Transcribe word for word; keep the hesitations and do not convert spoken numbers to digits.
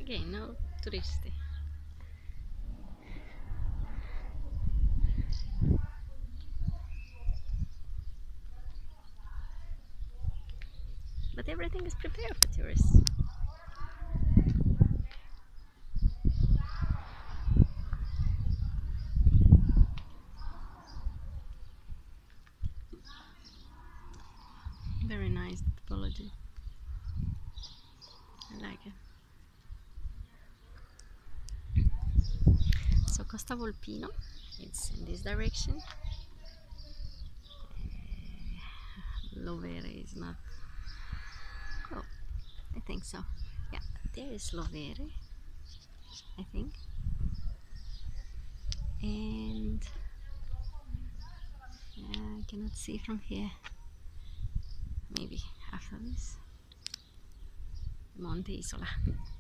Again, no turisti. But everything is prepared for tourists. Very nice topology. I like it. So Costa Volpino, it's in this direction. Uh, Lovere is not. Oh, I think so. Yeah, there is Lovere, I think. And uh, I cannot see from here. Maybe after this. Monte Isola.